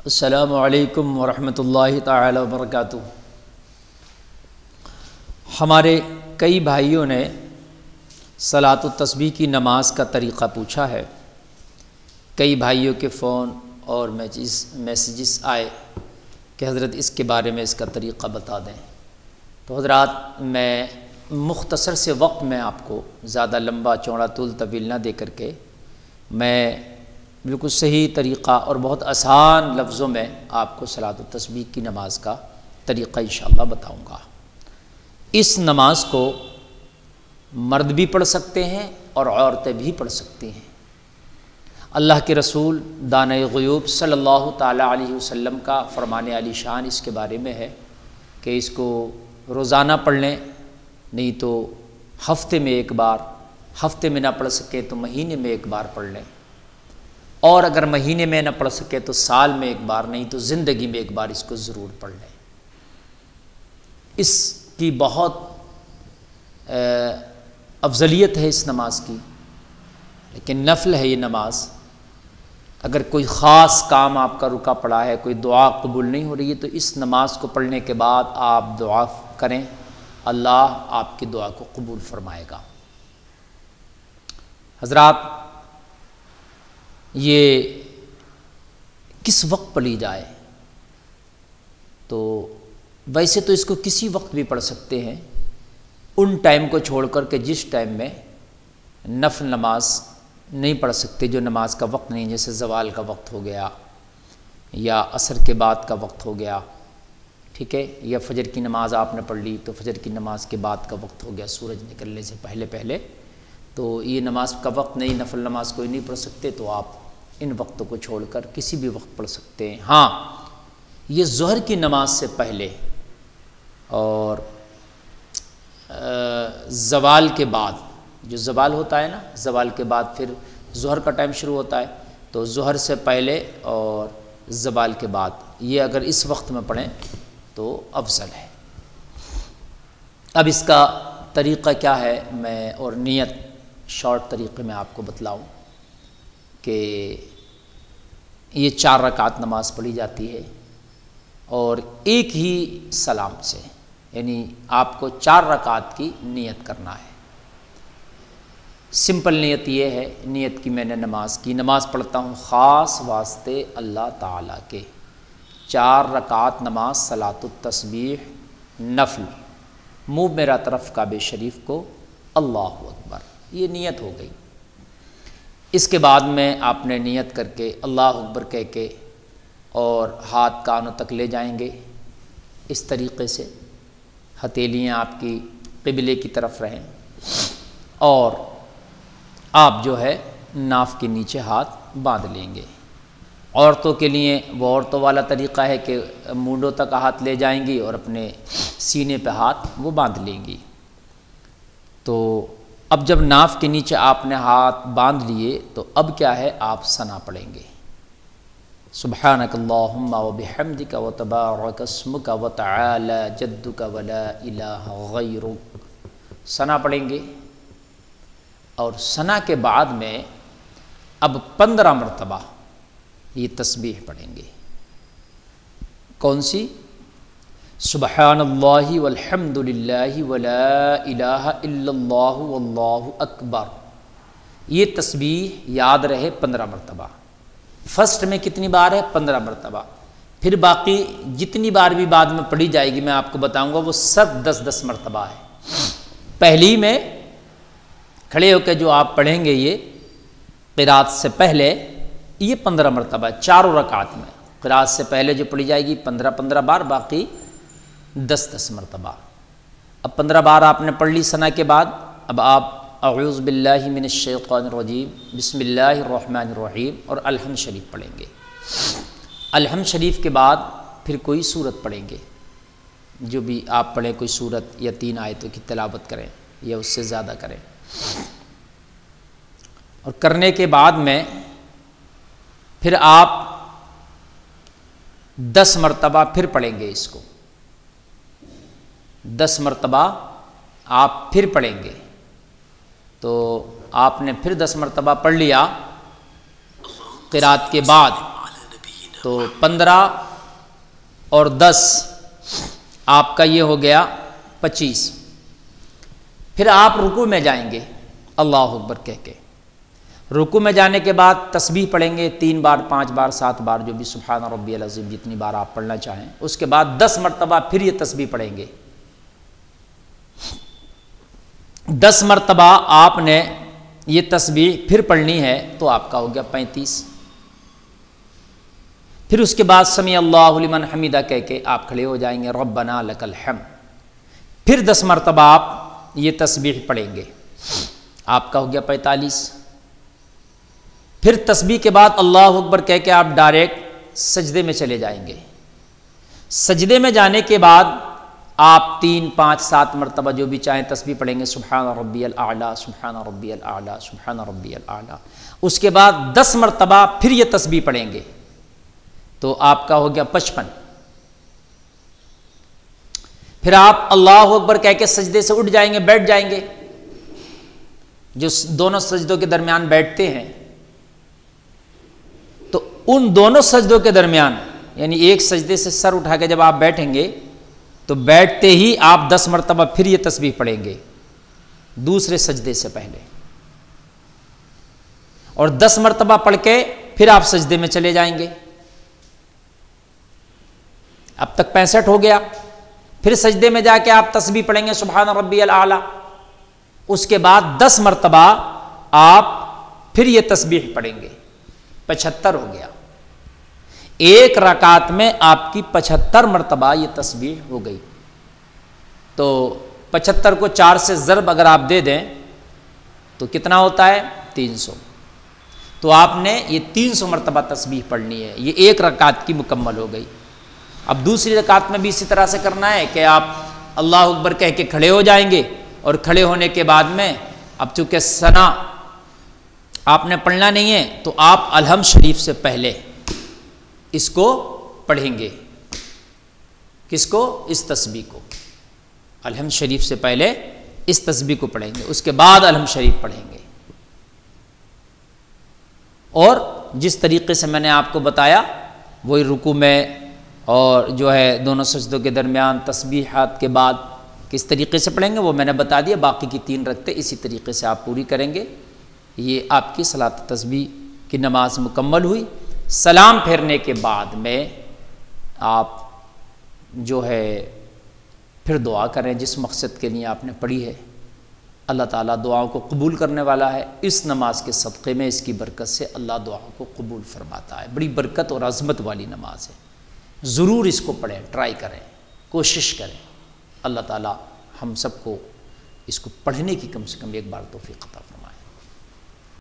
السلام علیکم ورحمۃ اللہ تعالی وبرکاتہ۔ ہمارے کئی بھائیوں نے صلاۃ التسبیح کی نماز کا طریقہ پوچھا ہے۔ کئی بھائیوں کے فون اور میسیجز آئے کہ حضرت اس کے بارے میں اس کا طریقہ بتا دیں۔ تو حضرات، میں مختصر سے وقت میں آپ کو زیادہ لمبا چوڑا طول طویل نہ دے کر کے میں بالکل صحیح طریقہ اور بہت آسان لفظوں میں آپ کو صلاۃ التسبیح کی نماز کا طریقہ انشاءاللہ بتاؤں گا۔ اس نماز کو مرد بھی پڑھ سکتے ہیں اور عورتیں بھی پڑھ سکتی ہیں۔ اللہ کے رسول دانۂ غیوب صلی اللہ تعالیٰ علیہ وسلم کا فرمان عالی شان اس کے بارے میں ہے کہ اس کو روزانہ پڑھ لیں، نہیں تو ہفتے میں ایک بار، ہفتے میں نہ پڑھ سکے تو مہینے میں ایک بار پڑھ لیں، اور اگر مہینے میں نہ پڑھ سکے تو سال میں ایک بار، نہیں تو زندگی میں ایک بار اس کو ضرور پڑھ لیں۔ اس کی بہت افضلیت ہے اس نماز کی، لیکن نفل ہے یہ نماز۔ اگر کوئی خاص کام آپ کا رکا پڑا ہے، کوئی دعا قبول نہیں ہو رہی ہے، تو اس نماز کو پڑھنے کے بعد آپ دعا کریں، اللہ آپ کی دعا کو قبول فرمائے گا۔ حضرات، یہ کس وقت پڑھی جائے؟ تو ویسے تو اس کو کسی وقت بھی پڑھ سکتے ہیں، ان ٹائم کو چھوڑ کر کے جس ٹائم میں نفل نماز نہیں پڑھ سکتے، جو نماز کا وقت نہیں، جیسے زوال کا وقت ہو گیا یا عصر کے بعد کا وقت ہو گیا، ٹھیک ہے، یا فجر کی نماز آپ نے پڑھ لی تو فجر کی نماز کے بعد کا وقت ہو گیا، سورج نکلنے سے پہلے، تو یہ نماز کا وقت نہیں، نفل نماز کوئی نہیں پڑھ سکتے، تو آپ ان وقتوں کو چھوڑ کر کسی بھی وقت پڑھ سکتے ہیں۔ ہاں، یہ ظہر کی نماز سے پہلے اور زوال کے بعد، جو زوال ہوتا ہے نا، زوال کے بعد پھر ظہر کا ٹائم شروع ہوتا ہے، تو ظہر سے پہلے اور زوال کے بعد یہ اگر اس وقت میں پڑھیں تو افضل ہے۔ اب اس کا طریقہ کیا ہے، میں اور نیت شارٹ طریقے میں آپ کو بتلاؤں کہ یہ 4 رکعت نماز پڑھی جاتی ہے اور ایک ہی سلام سے، یعنی آپ کو 4 رکعت کی نیت کرنا ہے۔ سمپل نیت یہ ہے، نیت کی میں نے نماز پڑھتا ہوں خاص واسطے اللہ تعالیٰ کے، 4 رکعت نماز صلاۃ التسبیح نفل، منہ میرا طرف کعبہ شریف کو، اللہ اکبر، یہ نیت ہو گئی۔ اس کے بعد میں آپ نے نیت کر کے اللہ اکبر کہہ کے اور ہاتھ کانوں تک لے جائیں گے، اس طریقے سے ہتھیلیاں آپ کی قبلے کی طرف رہیں، اور آپ جو ہے ناف کے نیچے ہاتھ باندھ لیں گے۔ عورتوں کے لیے وہ عورتوں والا طریقہ ہے کہ مونڈوں تک ہاتھ لے جائیں گی اور اپنے سینے پہ ہاتھ وہ باندھ لیں گی۔ تو اب جب ناف کے نیچے آپ نے ہاتھ باندھ لیے تو اب کیا ہے، آپ ثنا پڑھیں گے، سبحانک اللہم وبحمدک وتبارک اسمک وتعالی جدک ولا الہ غیرک، ثنا پڑھیں گے، اور ثنا کے بعد میں اب 15 مرتبہ یہ تسبیح پڑھیں گے۔ کون سی؟ سبحان اللہ والحمد للہ ولا الہ الا اللہ واللہ اکبر، یہ تسبیح یاد رہے 15 مرتبہ۔ فرسٹ میں کتنی بار ہے؟ 15 مرتبہ۔ پھر باقی جتنی بار بھی بعد میں پڑھی جائے گی میں آپ کو بتاؤں گا، وہ سب 10 مرتبہ ہے۔ پہلی میں کھڑے ہو کے جو آپ پڑھیں گے یہ قرات سے پہلے، یہ 15 مرتبہ، 4 رکعت میں قرات سے پہلے جو پڑھی جائے گی 15 بار، باقی 10 مرتبہ۔ اب 15 بار آپ نے پڑھ لی ثنا کے بعد، اب آپ اعوذ باللہ من الشیطان الرجیم، بسم اللہ الرحمن الرحیم اور الحمد شریف پڑھیں گے۔ الحمد شریف کے بعد پھر کوئی سورت پڑھیں گے، جو بھی آپ پڑھیں، کوئی سورت یا 3 آیتوں کی تلاوت کریں یا اس سے زیادہ کریں، اور کرنے کے بعد میں پھر آپ 10 مرتبہ پھر پڑھیں گے اس کو، 10 مرتبہ آپ پھر پڑھیں گے۔ تو آپ نے پھر 10 مرتبہ پڑھ لیا قرات کے بعد، تو 15 اور 10 آپ کا یہ ہو گیا 25۔ پھر آپ رکوع میں جائیں گے اللہ اکبر کہہ کے۔ رکوع میں جانے کے بعد تسبیح پڑھیں گے 3 بار 5 بار 7 بار، جو بھی سبحان ربی العظیم جتنی بار آپ پڑھنا چاہیں۔ اس کے بعد 10 مرتبہ پھر یہ تسبیح پڑھیں گے۔ 10 مرتبہ آپ نے یہ تسبیح پھر پڑھنی ہے تو آپ کا ہو گیا 35۔ پھر اس کے بعد سمیع اللہ لمن حمیدہ کہہ کے آپ کھڑے ہو جائیں گے، ربنا لک الحمد۔ پھر 10 مرتبہ آپ یہ تسبیح پڑھیں گے، آپ کا ہو گیا 45۔ پھر تسبیح کے بعد اللہ اکبر کہہ کے آپ ڈائریکٹ سجدے میں چلے جائیں گے۔ سجدے میں جانے کے بعد آپ 3 5 7 مرتبہ جو بھی چاہیں تسبیح پڑھیں گے، سبحان ربی الاعلیٰ سبحان ربی الاعلیٰ سبحان ربی الاعلیٰ۔ اس کے بعد 10 مرتبہ پھر یہ تسبیح پڑھیں گے تو آپ کا ہو گیا 55۔ پھر آپ اللہ اکبر کہہ کے سجدے سے اٹھ جائیں گے، بیٹھ جائیں گے۔ جو دونوں سجدوں کے درمیان بیٹھتے ہیں تو ان دونوں سجدوں کے درمیان، یعنی ایک سجدے سے سر اٹھا کے جب آپ بیٹھیں گے تو بیٹھتے ہی آپ 10 مرتبہ پھر یہ تسبیح پڑھیں گے دوسرے سجدے سے پہلے، اور 10 مرتبہ پڑھ کے پھر آپ سجدے میں چلے جائیں گے۔ اب تک 65 ہو گیا۔ پھر سجدے میں جا کے آپ تسبیح پڑھیں گے سبحان ربی الاعلیٰ۔ اس کے بعد 10 مرتبہ آپ پھر یہ تسبیح پڑھیں گے، 75 ہو گیا۔ ایک رکعت میں آپ کی 75 مرتبہ یہ تسبیح ہو گئی۔ تو 75 کو 4 سے ضرب اگر آپ دے دیں تو کتنا ہوتا ہے؟ 300۔ تو آپ نے یہ 300 مرتبہ تسبیح پڑھنی ہے، یہ ایک رکعت کی مکمل ہو گئی۔ اب دوسری رکعت میں بھی اسی طرح سے کرنا ہے کہ آپ اللہ اکبر کہہ کے کھڑے ہو جائیں گے، اور کھڑے ہونے کے بعد میں اب چونکہ ثنا آپ نے پڑھنا نہیں ہے تو آپ الحمد شریف سے پہلے اس کو پڑھیں گے۔ کس کو؟ اس تسبیح کو۔ الحمد شریف سے پہلے اس تسبیح کو پڑھیں گے، اس کے بعد الحمد شریف پڑھیں گے۔ اور جس طریقے سے میں نے آپ کو بتایا وہی رکوع میں اور جو ہے دونوں سجدوں کے درمیان تسبیحات کے بعد کس طریقے سے پڑھیں گے وہ میں نے بتا دیا۔ باقی کی 3 رکعتیں اسی طریقے سے آپ پوری کریں گے۔ یہ آپ کی صلاۃ تسبیح کی نماز مکمل ہوئی۔ سلام پھیرنے کے بعد میں آپ جو ہے پھر دعا کریں جس مقصد کے لیے آپ نے پڑھی ہے۔ اللہ تعالیٰ دعاؤں کو قبول کرنے والا ہے۔ اس نماز کے صدقے میں اس کی برکت سے اللہ دعاؤں کو قبول فرماتا ہے۔ بڑی برکت اور عظمت والی نماز ہے، ضرور اس کو پڑھیں، ٹرائی کریں، کوشش کریں۔ اللہ تعالیٰ ہم سب کو اس کو پڑھنے کی کم سے کم ایک بار توفیق عطا فرمائے۔